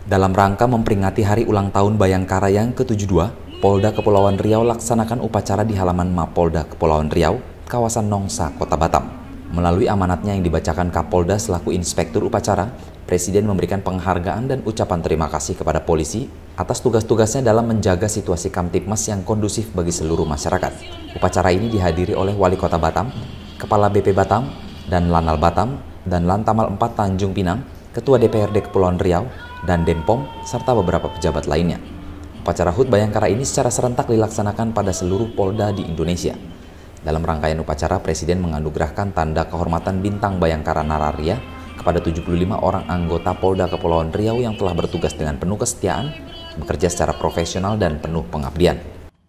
Dalam rangka memperingati hari ulang tahun Bayangkara yang ke-72, Polda Kepulauan Riau laksanakan upacara di halaman Mapolda Kepulauan Riau, kawasan Nongsa, Kota Batam. Melalui amanatnya yang dibacakan Kapolda selaku inspektur upacara, Presiden memberikan penghargaan dan ucapan terima kasih kepada polisi atas tugas-tugasnya dalam menjaga situasi Kamtibmas yang kondusif bagi seluruh masyarakat. Upacara ini dihadiri oleh Wali Kota Batam, Kepala BP Batam, dan Lanal Batam, dan Lantamal 4 Tanjung Pinang, Ketua DPRD Kepulauan Riau, dan Denpom, serta beberapa pejabat lainnya. Upacara HUT Bayangkara ini secara serentak dilaksanakan pada seluruh Polda di Indonesia. Dalam rangkaian upacara, Presiden menganugerahkan tanda kehormatan Bintang Bayangkara Nararia kepada 75 orang anggota Polda Kepulauan Riau yang telah bertugas dengan penuh kesetiaan, bekerja secara profesional dan penuh pengabdian.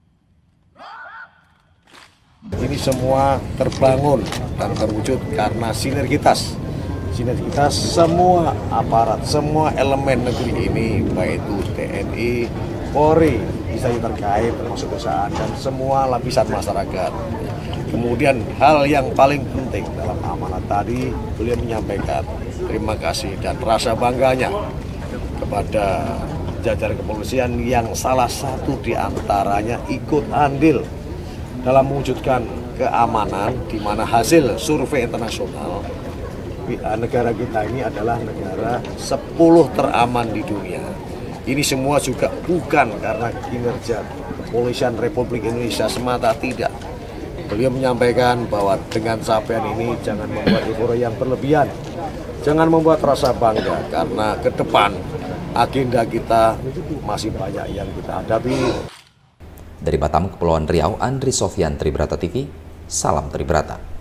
Ini semua terbangun dan terwujud karena sinergitas semua aparat, semua elemen negeri ini, baik itu TNI, Polri, bisa terkait termasuk perusahaan dan semua lapisan masyarakat. Kemudian hal yang paling penting dalam amanat tadi, beliau menyampaikan terima kasih dan rasa bangganya kepada jajaran kepolisian yang salah satu di antaranya ikut andil dalam mewujudkan keamanan, di mana hasil survei internasional negara kita ini adalah negara 10 teraman di dunia. Ini semua juga bukan karena kinerja kepolisian Republik Indonesia semata, tidak. Beliau menyampaikan bahwa dengan capaian ini jangan membuat euforia yang berlebihan, jangan membuat rasa bangga, karena ke depan agenda kita masih banyak yang kita hadapi. Dari Batam, Kepulauan Riau, Andri Sofyan, Tribrata TV, salam Tribrata.